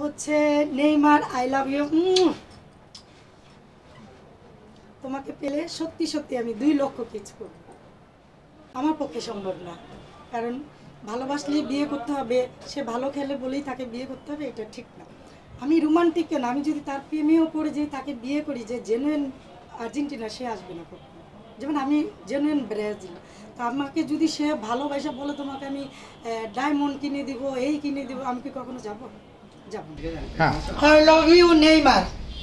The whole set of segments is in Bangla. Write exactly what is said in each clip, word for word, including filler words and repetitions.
হচ্ছে নেইমার আই লাভ ইউ। তোমাকে পেলে সত্যি সত্যি আমি দুই লক্ষ কিস করব। আমার পক্ষে সম্ভব না, কারণ ভালোবাসলেই বিয়ে করতে হবে, সে ভালো খেলে বলেই তাকে বিয়ে করতে হবে, এটা ঠিক না। আমি রোমান্টিক কেন, আমি যদি তার প্রেমেও পড়ে যে তাকে বিয়ে করি, যে জেনুইন আর্জেন্টিনা সে আসবে না কখনো। যেমন আমি জেনুইন ব্রাজিল, তো আমাকে যদি সে ভালোবাসা বলে তোমাকে আমি ডায়মন্ড কিনে দিব, এই কিনে দিব, আমি কি কখনো যাব? যাব না। I love you Neymar,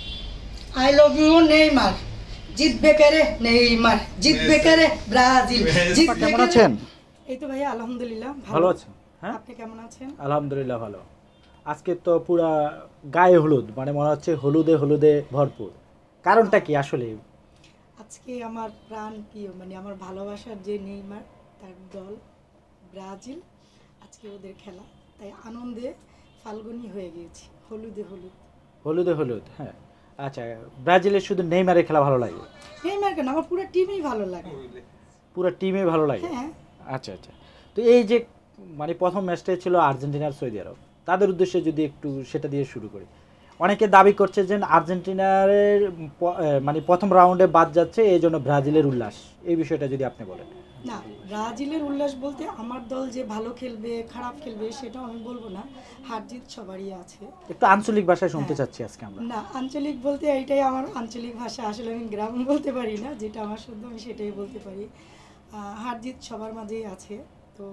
I love you Neymar, জিতবে করে নেইমার, জিতবে করে ব্রাজিল, জিতবে। কেমন আছেন? এই তো ভাইয়া আলহামদুলিল্লাহ ভালো আছেন। হ্যাঁ, আপনি কেমন আছেন? আলহামদুলিল্লাহ ভালো। আজকে তো পুরা গায়ে হলুদ, মানে মনে হচ্ছে হলুদে হলুদে ভরপুর। কারণটা কি আসলে? আজকে আমার প্রাণ প্রিয়, মানে আমার ভালোবাসার যে নেইমার, তার দল ব্রাজিল, আজকে ওদের খেলা, তাই আনন্দে ফাল্গুনি হয়ে গিয়েছি, হলুদে হলুদ। হলুদে হলুদ, হ্যাঁ। আচ্ছা, ব্রাজিলের শুধু নেইমারের খেলা ভালো লাগে? নেইমার কেন, আমার পুরো টিমই ভালো লাগে। পুরো টিমে ভালো লাগে? হ্যাঁ। আচ্ছা আচ্ছা, তো এই যে মানে প্রথম ম্যাচটা ছিল আর্জেন্টিনার সৌদি আরব, তাদের উদ্দেশ্যে যদি একটু সেটা দিয়ে শুরু করি। অনেকে দাবি করছে যে আর্জেন্টিনার মানে প্রথম রাউন্ডে বাদ যাচ্ছে, এই জন্য ব্রাজিলের উল্লাস, এই বিষয়টা যদি আপনি বলেন। না, ব্রাজিলের উল্লাস বলতে আমার দল যে ভালো খেলবে খারাপ খেলবে সেটাও আমি বলবো না, হার জিত সবারই আছে। একটু আঞ্চলিক ভাষায় শুনতে চাচ্ছি আজকে আমরা। না, আঞ্চলিক বলতে এইটাই আমার আঞ্চলিক ভাষা, আসলে আমি গ্রাম বলতে পারি না, যেটা আমার শুদ্ধ আমি সেটাই বলতে পারি। হার জিত সবার মাঝেই আছে। তো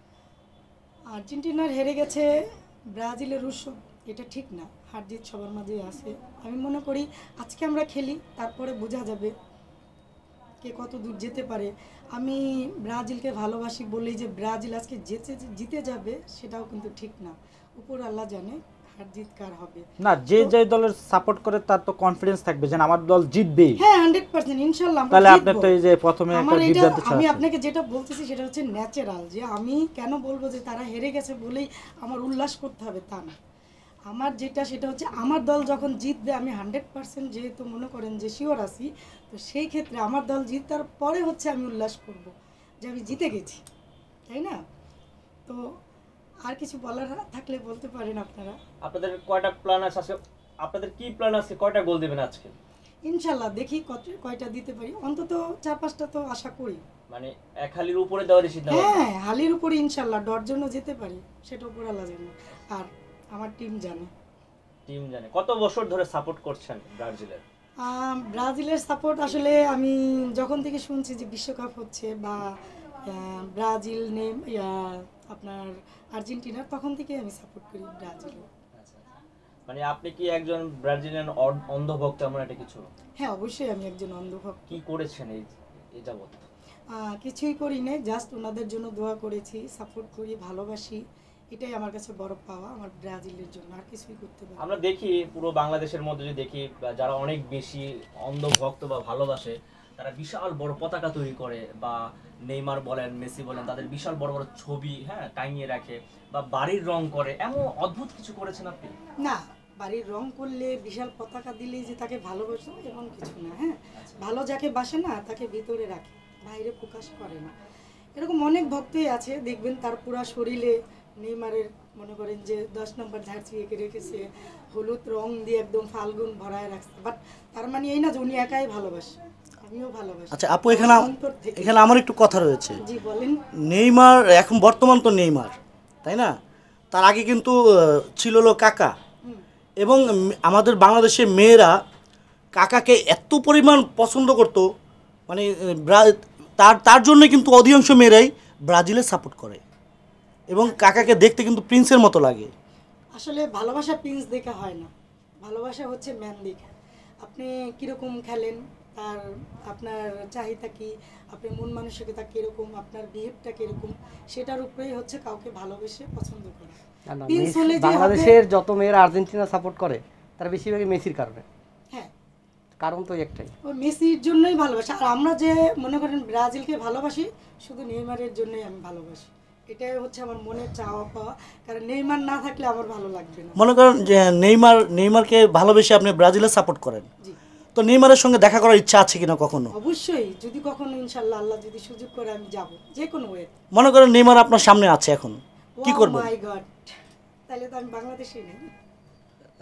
আর্জেন্টিনার হেরে গেছে, ব্রাজিলের উৎসব, এটা ঠিক না। হার জিত সবার মাঝেই আছে। আমি মনে করি আজকে আমরা খেলি, তারপরে বোঝা যাবে কে কত দূর যেতে পারে। আমি ব্রাজিলকে ভালোবাসি বলেই যে ব্রাজিল আজকে যেতে জিতে যাবে সেটাও কিন্তু ঠিক না। উপর আল্লাহ জানে হার জিত কার হবে। না, যে যে দলের সাপোর্ট করে তার তো কনফিডেন্স থাকবে যে আমার দল জিতবেই। হ্যাঁ, একশো পার্সেন্ট ইনশাআল্লাহ আমরা জিতব। তাহলে আপনি তো এই যে প্রথমে একটা বিভ্রান্তি ছড়াচ্ছেন। আমি আপনাকে যেটা বলতেছি সেটা হচ্ছে ন্যাচারাল, যে আমি কেন বলবো যে তারা হেরে গেছে বলেই আমার উল্লাস করতে হবে তা না। আমার যেটা সেটা হচ্ছে আমার দল যখন জিতবে আমি হান্ড্রেড পার্সেন্ট যেহেতু মনে করেন যে শিওর আছি, তো সেই ক্ষেত্রে আমার দল জিতার পরে হচ্ছে আমি উল্লাস করব যে আমি জিতে গেছি, তাই না? তো আর কিছু বলার থাকলে বলতে পারেন আপনারা। আপনাদের কয়টা প্ল্যান আছে আজকে? আপনাদের কি প্ল্যান আছে, কয়টা গোল দিবেন আজকে? ইনশাআল্লাহ দেখি কত কয়টা দিতে পারি, অন্তত চার পাঁচটা তো আশা করি। মানে এক হালির উপরে দেওয়ার সিদ্ধান্ত? হ্যাঁ, হালির উপরে ইনশাআল্লাহ ডর জন্য যেতে পারি, সেটা উপর আল্লাহ জানে আর আমার টিম জানে। টিম জানে। কত বছর ধরে সাপোর্ট করছেন ব্রাজিলের? ব্রাজিলের সাপোর্ট আসলে আমি যখন থেকে শুনছি যে বিশ্বকাপ হচ্ছে বা ব্রাজিল নেম আপনার আর্জেন্টিনা, তখন থেকে আমি সাপোর্ট করি ব্রাজিল। মানে আপনি কি একজন ব্রাজিলিয়ান অন্ধভক্ত এমন একটা কিছু? হ্যাঁ, অবশ্যই আমি একজন অন্ধভক্ত। কি করেছেন এই এই যাবত? কিছুই করি নাই, জাস্ট ওনাদের জন্য দোয়া করেছি, সাপোর্ট করি, ভালোবাসি, এটাই আমার কাছে বড় পাওয়া আমার ব্রাজিলের জন্য, আর কিছুই করতে পারি। আমরা দেখি পুরো বাংলাদেশের মধ্যে যদি দেখি যারা অনেক বেশি অন্ধভক্ত বা ভালোবাসে, তারা বিশাল বড় পতাকা তৈরি করে, বা নেইমার বলেন মেসি বলেন, তাদের বিশাল বড় বড় ছবি হ্যাঁ টাঙিয়ে রাখে, বা বাড়ির রং করে। এমন অদ্ভুত কিছু করেছেন আপনি? না, বাড়ির রং করলে বিশাল পতাকা দিলেই যে তাকে ভালোবাসো এমন কিছু না। হ্যাঁ, ভালো যাকে বাসে না তাকে ভিতরে রাখে, বাইরে প্রকাশ করে না। এরকম অনেক ভক্তই আছে, দেখবেন তার পুরা শরীরে নেইমারের মনে করেন যে দশ নম্বর ঝাড়ছি এঁকে রেখেছে, হলুদ রং দিয়ে একদম ফাল্গুন ভরায় রাখছে, বাট তার মানে এই না যে উনি একাই ভালোবাসে, আমিও ভালোবাসি। আচ্ছা আপু, এখানে এখানে আমার একটু কথা রয়েছে। জি বলেন। নেইমার এখন বর্তমান তো নেইমার, তাই না? তার আগে কিন্তু ছিল হলো কাকা, এবং আমাদের বাংলাদেশের মেয়েরা কাকাকে এত পরিমাণ পছন্দ করতো, মানে তার তার জন্য কিন্তু অধিকাংশ মেয়েরাই ব্রাজিলের সাপোর্ট করে, এবং কাকাকে দেখতে কিন্তু প্রিন্সের মতো লাগে। আসলে ভালোবাসা প্রিন্স দেখা হয় না, ভালোবাসা হচ্ছে ম্যান দেখা। আপনি কীরকম খেলেন, তার আপনার চাহিদা কি, আপনি মন মানসিকতা কীরকম, আপনার বিহেভটা কীরকম, সেটার উপরেই হচ্ছে কাউকে ভালোবেসে পছন্দ করে। বাংলাদেশের যত মেয়েরা আর্জেন্টিনা সাপোর্ট করে তারা বেশিরভাগই মেসির কারণে। হ্যাঁ, কারণ তো একটাই, ওই মেসির জন্যই ভালোবাসি। আর আমরা যে মনে করেন ব্রাজিলকে ভালোবাসি, শুধু নেইমারের জন্যই আমি ভালোবাসি, এটাই হচ্ছে আমার মনের চাওয়া পাওয়া, কারণ নেইমার না থাকলে আমার ভালো লাগবে না। মনে করেন যে নেইমার নেইমারকে ভালোবেসে আপনি ব্রাজিলের সাপোর্ট করেন, তো নেইমারের সঙ্গে দেখা করার ইচ্ছা আছে কিনা কখনো? অবশ্যই, যদি কখনো ইনশাআল্লাহ আল্লাহ যদি সুযোগ করে আমি যাব, যে কোনো ওয়ে। মনে করেন নেইমার আপনার সামনে আছে এখন, কি করবেন? মাই গড, তাহলে তো আমি বাংলাদেশেই নেই।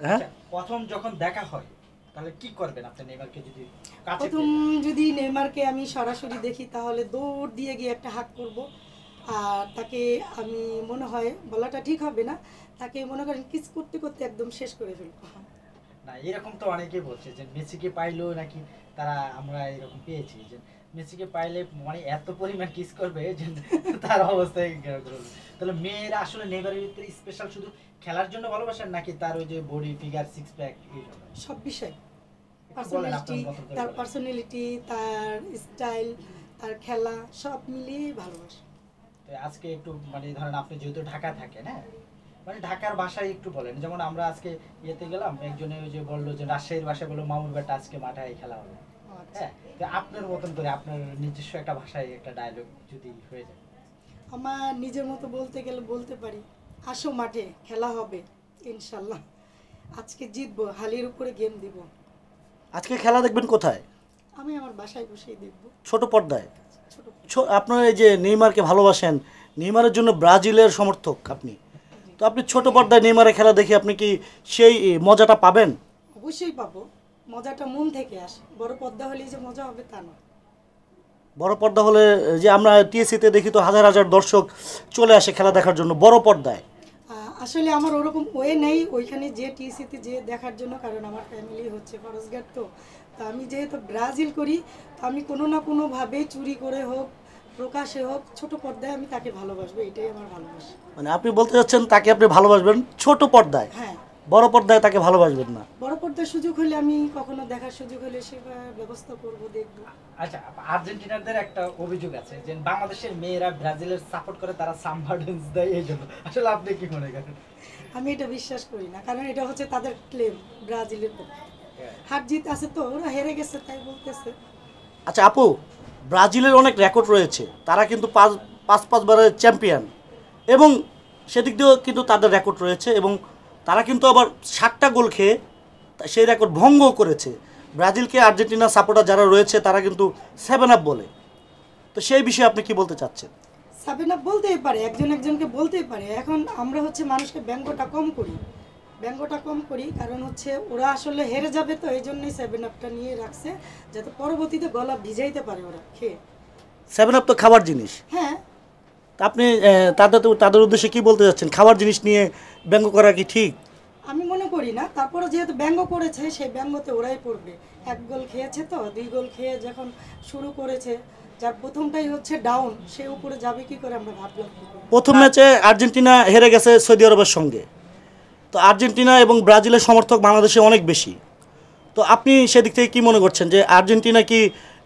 হ্যাঁ আচ্ছা, প্রথম যখন দেখা হয় তাহলে কি করবেন আপনি নেইমারকে যদি কাছে প্রথম পেয়ে? যদি নেইমারকে আমি সরাসরি দেখি তাহলে দৌড় দিয়ে গিয়ে একটা হাত করব, আর তাকে আমি মনে হয় বলাটা ঠিক হবে না, তাকে মনে করেন কিস করতে করতে একদম শেষ করে ফেলবো। না এরকম তো অনেকেই বলছে যে মেসিকে পাইলেও নাকি তারা আমরা এরকম পেয়েছি যে মেসিকে পাইলে মানে এত পরিমাণ কিস করবে যে তার অবস্থায় এরকম হবে। তাহলে মেয়েরা আসলে নেইমারের ভিতরে স্পেশাল শুধু খেলার জন্য ভালোবাসেন নাকি তার ওই যে বডি ফিগার সিক্স প্যাক এই জন্য? সব বিষয়, একটু বলেন পার্সোনালিটি, আপনার মতো করে তার বলেন। পার্সোনালিটি, তার স্টাইল, তার খেলা সব মিলিয়ে ভালোবাসি। তো আজকে একটু মানে ধরেন আপনি যেহেতু ঢাকা থাকেন, হ্যাঁ মানে ঢাকার ভাষায় একটু বলেন, যেমন আমরা আজকে ইয়েতে গেলাম একজনে ওই যে বললো যে রাজশাহীর ভাষায় বললো মামুর বেটা আজকে মাঠায় খেলা হবে, আচ্ছা। হ্যাঁ তো আপনার মতন করে আপনার নিজস্ব একটা ভাষায় একটা ডায়লগ যদি হয়ে যায়। আমার নিজের মতো বলতে গেলে বলতে পারি, আসো মাঠে খেলা হবে ইনশাল্লাহ, আজকে জিতবো, হালির উপরে গেম দিব। আজকে খেলা দেখবেন কোথায়? আমি আমার বাসায় বসেই দেখবো, ছোট পর্দায়। ছোট। ছো- আপনার এই যে নেইমারকে ভালোবাসেন, নেইমারের জন্য ব্রাজিলের সমর্থক আপনি, তো আপনি ছোট পর্দায় নেইমারের খেলা দেখে আপনি কি সেই মজাটা পাবেন? অবশ্যই পাবো, মজাটা মন থেকে আসে, বড় পর্দা হলেই যে মজা হবে তা না। বড় পর্দা হলে যে আমরা টিএসসিতে দেখি তো হাজার হাজার দর্শক চলে আসে খেলা দেখার জন্য বড় পর্দায়। আহ, আসলে আমার ওরকম ওয়ে নেই ওইখানে যে টিসিতে যে দেখার জন্য, কারণ আমার ফ্যামিলি হচ্ছে ফরজগার্ড, তো তো আমি যেহেতু ব্রাজিল করি, তো আমি কোনো না কোনোভাবে চুরি করে হোক প্রকাশে হোক ছোট পর্দায় আমি তাকে ভালোবাসবো, এটাই আমার ভালোবাসা। মানে আপনি বলতে চাচ্ছেন তাকে আপনি ভালোবাসবেন ছোট পর্দায়, হ্যাঁ, বড় পর্দায় তাকে ভালোবাসবেন না? বড় পর্দার সুযোগ হলে আমি কখনো দেখার সুযোগ হলে সে ব্যবস্থা করবো, দেখবো। আচ্ছা আর্জেন্টিনারদের একটা অভিযোগ আছে যে বাংলাদেশের মেয়েরা ব্রাজিলের সাপোর্ট করে, তারা সাম্বা ডান্স দেয় এই জন্য, আসলে আপনি কি মনে করেন? আমি এটা বিশ্বাস করি না, কারণ এটা হচ্ছে তাদের ক্লেম ব্রাজিলের পক্ষে, হার জিত আছে তো ওরা হেরে গেছে তাই বলতেছে। আচ্ছা আপু, ব্রাজিলের অনেক রেকর্ড রয়েছে, তারা কিন্তু পাঁচ পাঁচ পাঁচবারের চ্যাম্পিয়ন, এবং সেদিক দিয়েও কিন্তু তাদের রেকর্ড রয়েছে, এবং তারা কিন্তু আবার ষাটটা গোল খেয়ে তা- সেই রেকর্ড ভঙ্গ করেছে। ব্রাজিলকে আর্জেন্টিনা সাপোর্টার যারা রয়েছে তারা কিন্তু সেভেন আপ বলে, তো সেই বিষয়ে আপনি কি বলতে চাচ্ছেন? সেভেন আপ বলতেই পারে, একজন একজনকে বলতেই পারে, এখন আমরা হচ্ছে মানুষকে ব্যঙ্গটা কম করি, ব্যঙ্গটা কম করি কারণ হচ্ছে ওরা আসলে হেরে যাবে, তো এই জন্যই সেভেন আপটা নিয়ে রাখছে যাতে পরবর্তীতে গলা ভিজাইতে পারে ওরা খেয়ে। সেভেন আপ তো খাবার জিনিস, হ্যাঁ, তা আপনি আহ, তাদের তো তাদের উদ্দেশ্যে কি বলতে চাচ্ছেন? খাবার জিনিস নিয়ে ব্যঙ্গ করা কি ঠিক? আমি মনে করি না, তারপরে যেহেতু ব্যঙ্গ করেছে সেই ব্যঙ্গতে ওরাই পড়বে। এক গোল খেয়েছে তো, দুই গোল খেয়ে যখন শুরু করেছে, যার প্রথমটাই হচ্ছে ডাউন, সে উপরে যাবে কি করে আমরা ভাবলাম কি করে। প্রথম ম্যাচে আর্জেন্টিনা হেরে গেছে সৌদি আরবের সঙ্গে, তো আর্জেন্টিনা এবং ব্রাজিলের সমর্থক বাংলাদেশে অনেক বেশি, তো আপনি সেদিক থেকে কি মনে করছেন যে আর্জেন্টিনা কি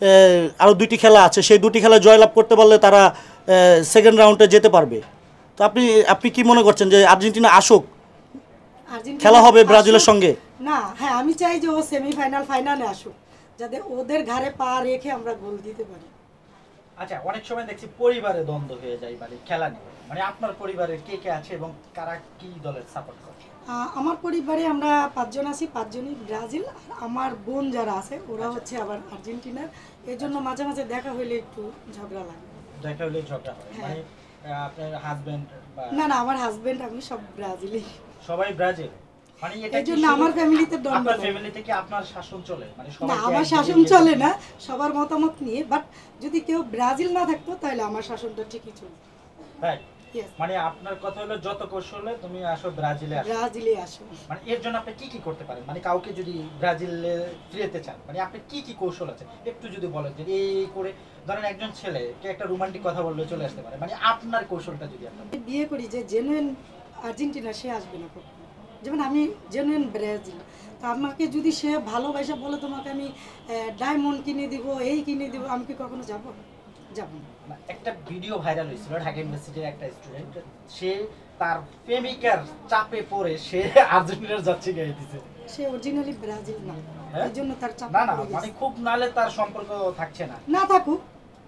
আরও দুইটি খেলা আছে, সেই দুটি খেলা জয়লাভ করতে পারলে তারা সেকেন্ড রাউন্ডে যেতে পারবে? তো আপনি আপনি কি মনে করছেন যে আর্জেন্টিনা আসুক, আর্জেন্টিনা খেলা হবে আসুক। ব্রাজিলের সঙ্গে? না, হ্যাঁ আমি চাই যে ও সেমিফাইনাল ফাইনালে আসুক, যাতে ওদের ঘাড়ে পা রেখে আমরা গোল দিতে পারি। আচ্ছা অনেক সময় দেখছি পরিবারে দ্বন্দ্ব হয়ে যায় মানে খেলা নিয়ে, মানে আপনার পরিবারের কে কে আছে এবং কারা কি দলের সাপোর্ট করে? আহ, আমার পরিবারে আমরা পাঁচজন আছি, পাঁচজনই ব্রাজিল, আর আমার বোন যারা আছে ওরা হচ্ছে আবার আর্জেন্টিনার, এই জন্য মাঝে মাঝে দেখা হইলে একটু ঝগড়া লাগে। দেখা হলে ঝগড়া হয়, হ্যাঁ। মানে আহ, আপনার হাজবেন্ড বা না না, আমার হাজবেন্ড আমি সব ব্রাজিলি, সবাই ব্রাজিল, মানে এটা এই কি জন্য শুধু আমার ফ্যামিলিতে দ্বন্দ্ব আপনার নেই। ফ্যামিলিতে কি আপনার শাসন চলে, মানে না, সবাই আমার শাসন চলে না, সবার মতামত নিয়ে, বাট যদি কেউ ব্রাজিল না থাকতো তাহলে আমার শাসনটা ঠিকই চলতো। তাই Yes, মানে আপনার কথা হলো যত কৌশলে তুমি আসো ব্রাজিলে আসো, ব্রাজিলে আসো। মানে এর জন্য আপনি কি কি করতে পারেন, মানে কাউকে যদি ব্রাজিলে ফিরেতে চান মানে আপনি কি কি কৌশল আছে একটু যদি বলেন, যে এই করে ধরেন একজন ছেলে কে একটা রোমান্টিক কথা বললে চলে আসতে পারে, মানে আপনার কৌশলটা যদি আপনার। আমি বিয়ে করি যে জেনুইন আর্জেন্টিনা সে আসবে না কখনো, যেমন আমি জেনুইন ব্রাজিল, তো আমাকে যদি সে ভালোবাসা বলে তোমাকে আমি ডায়মন্ড কিনে দিব, এই কিনে দিব, আমি কি কখনো যাব? যাব না। না, একটা ভিডিও ভাইরাল হয়েছিল ঢাকা ইউনিভার্সিটির একটা স্টুডেন্ট, সে তার প্রেমিকার চাপে পড়ে সে আর্জেন্টিনার যাচ্ছে গায়ে দিছে। সে অরিজিনালি ব্রাজিল না, হ্যাঁ? এই জন্য তার চাপ না না পড়ে মানে গেছে। খুব নালে তার সম্পর্ক থাকছে না। না থাকুক,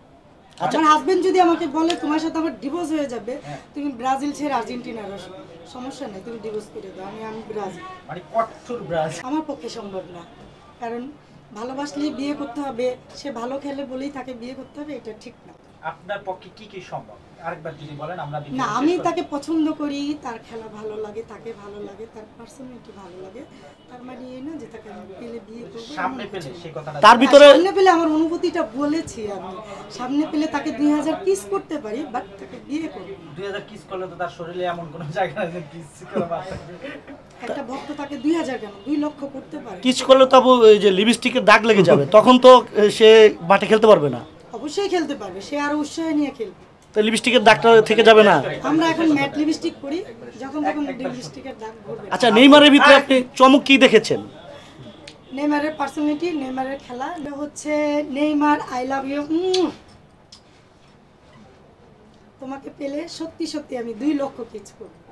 আমার হাজবেন্ড যদি আমাকে বলে তোমার সাথে আমার ডিভোর্স হয়ে যাবে, হ্যাঁ। তুমি ব্রাজিল ছেড়ে আর্জেন্টিনার আসো, সমস্যা নেই, তুমি ডিভোর্স করে দাও, আমি আমি ব্রাজিল। মানে কঠোর ব্রাজিল। আমার পক্ষে সম্ভব না, কারণ ভালোবাসলে বিয়ে করতে হবে, সে ভালো খেলে বলেই তাকে বিয়ে করতে হবে, এটা ঠিক না। আপনার পক্ষে কি কি সম্ভব? আরেকবার যদি বলেন আমরা না আমি তাকে পছন্দ করি, তার খেলা ভালো লাগে, তাকে ভালো লাগে, তার পার্সোনালিটি ভালো লাগে, তার মানে এই না যে তাকে আমি পেলে বিয়ে করবো। সামনে পেলে সেই কথাটা তার ভিতরে সামনে পেলে আমার অনুভূতিটা বলেছি আমি, সামনে পেলে তাকে দুই হাজার কিস করতে পারি, বাট তাকে বিয়ে করবো না। দুই হাজার কিস করলে তো তার শরীরে এমন কোনো জায়গা নেই যে কিস করে বাঁচবে। একটা ভক্ত তাকে দুই হাজার কেন দুই লক্ষ করতে পারে। কিস করলে তো আপু এই যে লিপস্টিকের দাগ লেগে যাবে, তখন তো এ, সে মাঠে খেলতে পারবে না। অবশ্যই খেলতে পারবে, সে আরো উৎসাহ নিয়ে খেলবে। তো লিপস্টিকের দাগটা থেকে যাবে না। আমরা এখন ম্যাট লিপস্টিক করি, যখন তখন লিপস্টিকের দাগ ভরবে না। আচ্ছা, নেইমারের ভিতরে আপনি চমক কি দেখেছেন? নেইমারের পার্সোনালিটি, নেইমারের খেলা, এটা হচ্ছে নেইমার আই লাভ ইউ। তোমাকে পেলে সত্যি সত্যি আমি দুই লক্ষ কিস করবো।